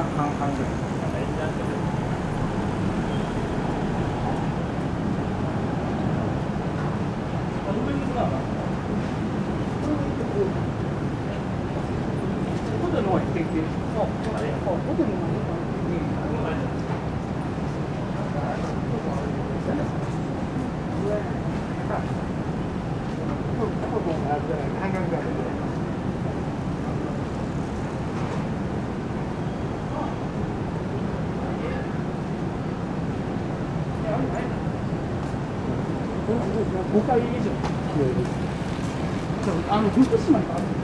半ぐらい。ホテルの方に行ってきて。ホテルの方に。5回以上。福島にある。